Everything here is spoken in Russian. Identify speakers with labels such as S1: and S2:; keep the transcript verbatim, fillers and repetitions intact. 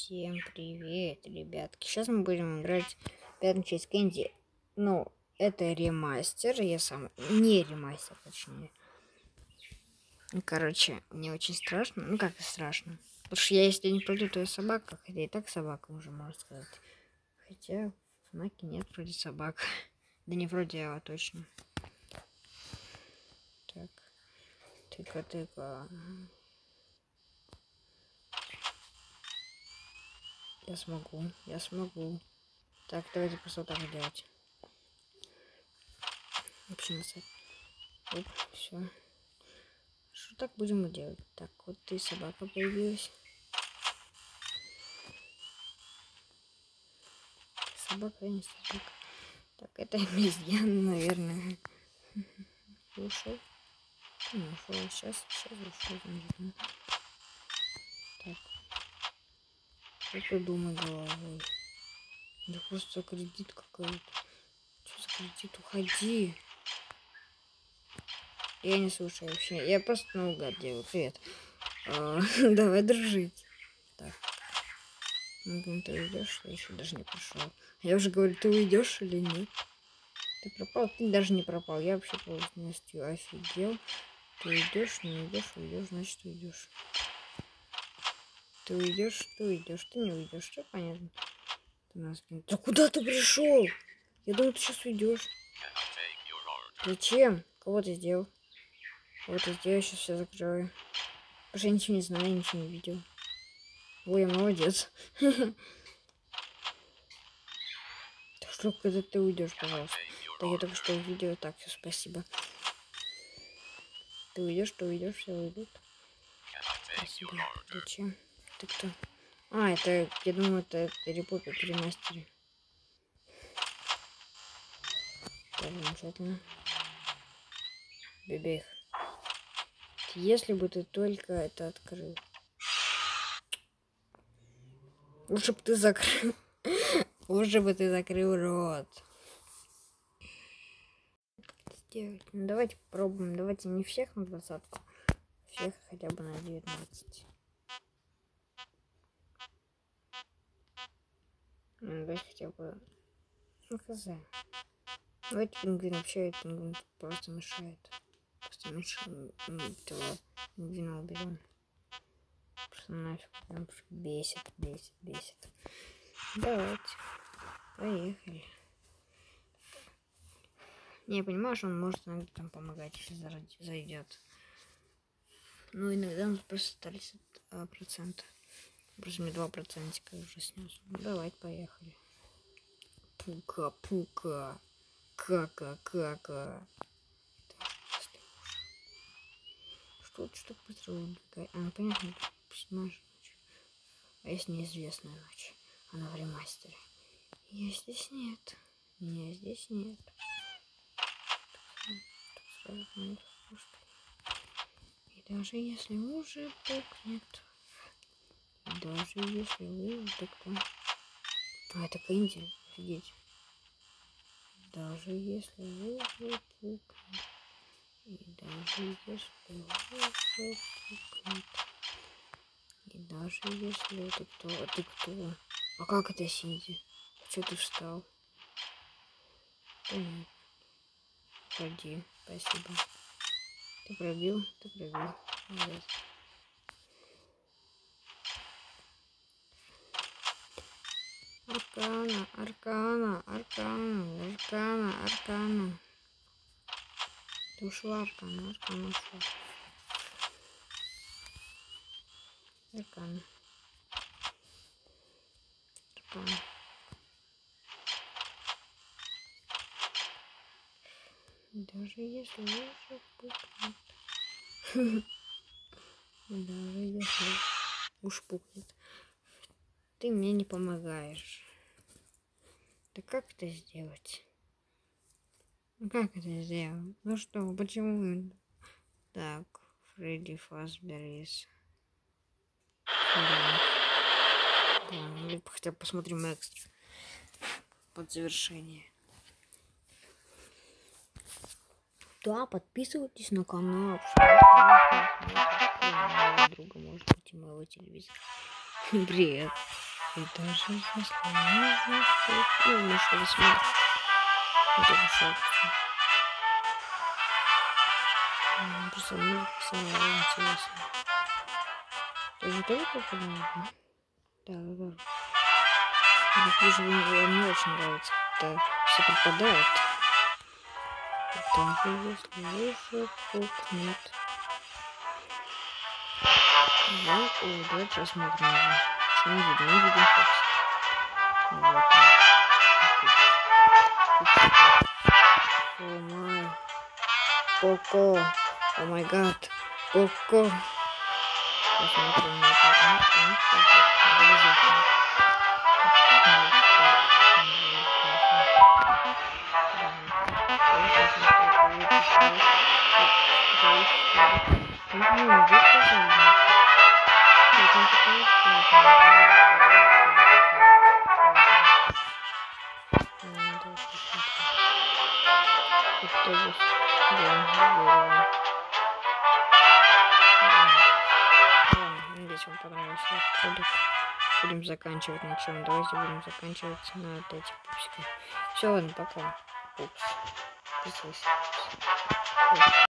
S1: Всем привет, ребятки. Сейчас мы будем играть пятую часть Кэнди. Ну, это ремастер. Я сам... Не ремастер, точнее. Короче, мне очень страшно. Ну, как и страшно. Потому что я, если не пройду, то я собака. Хотя и так собака уже, можно сказать. Хотя в Фнаке нет вроде собак. Да не вроде, а точно. Так. Тыка-тыка. Я смогу, я смогу. Так, давайте просто так делать. Вообще на сайт. Оп, все. Что так будем и делать? Так, вот ты собака появилась. Собака, не собака. Так, это обезьяна, наверное. Ушел. Не ушел. Сейчас, сейчас ушел. Так. Что думай головой? Да просто кредит какой-то. Что за кредит? Уходи. Я не слушаю вообще. Я просто наугад делаю. Привет. А, давай дружить. Так. Ну, ты уйдешь, я еще даже не пришел. Я уже говорю, ты уйдешь или нет? Ты пропал? Ты даже не пропал. Я вообще полностью офигел. Ты уйдешь, не уйдешь, уйдешь, значит уйдешь. Ты уйдешь, ты уйдешь, ты не уйдешь. Все понятно. Ты нас... Да куда ты пришел? Я думал, ты сейчас уйдешь. Зачем? Кого ты сделал? Кого ты сделал? Сейчас все закрою. Потому что я ничего не знаю, ничего не видел. Ой, я молодец. Что, когда ты уйдешь, пожалуйста. Так, я только что увидел. Так, все, спасибо. Ты уйдешь, ты уйдешь, все уйдут. Спасибо. Зачем? Ты кто? А, это, я думаю, это Репоппер ремастере. Так, замечательно. Бебех. Если бы ты только это открыл. Лучше бы ты закрыл. Лучше бы ты закрыл рот. Как это сделать? Ну, давайте попробуем. Давайте не всех на двадцатку. Всех хотя бы на девятнадцать. Ну, давайте хотя бы... Ну, хз. Давайте пингвин. Вообще, пингвин просто мешает. Просто мешает. Этого пингвина уберем. Просто нафиг. Прям бесит, бесит, бесит. Давайте. Поехали. Не, я понимаю, что он может иногда там помогать, если зайдет. Но иногда он просто тридцать процентов. Просто мне два процентика уже снес. Ну, давайте, поехали. Пука, пука. Кака, кака. Что тут что быстро убегает? А, ну понятно, седьмая ночь. А если неизвестная ночь? Она в ремастере. Ее здесь нет. Меня здесь нет. И даже если уже пукнет. И даже если вы... Да кто? А, это Кэнди. Офигеть. Даже если вы уже пукнет. И даже если вы уже пукнет. И даже если... Ты кто? А ты кто? А как это Синди? Что ты встал? Понятно. Ходи. Спасибо. Ты пробил? Ты пробил. Молодец. Аркана, аркана, аркана, аркана, аркана. Ты ушла, аркана, аркана ушла. Аркана. Аркана. Даже если уже пукнет. Даже если уж пукнет. Ты мне не помогаешь. Да как это сделать? Как это сделать? Ну что, почему? Так, Фредди Фазберис. Да. Да, хотя бы посмотрим экстра. Под завершение. Да, подписывайтесь на канал. Друга может быть и моего телевизора. Привет. И даже если можно, то... Ну, мы что ли смотрим. Это ушел. Просто музыка самая интересная. Ты же тоже попадала, да? Да, да, да. Но хуже мне очень нравится, когда все пропадают. Даже если уже пукнет. Да, о, давай посмотрим его. Что мы видим? Мы видим Фокс. Вот он. О май. Поко. О май гад. Поко. Посмотрим на это. Автобус. Да, ладно, надеюсь, вам понравился этот ролик. Будем заканчивать на чем? Давайте будем заканчивать на этих пупсиках. Все, ладно, пока. Пупс. Подписывайся.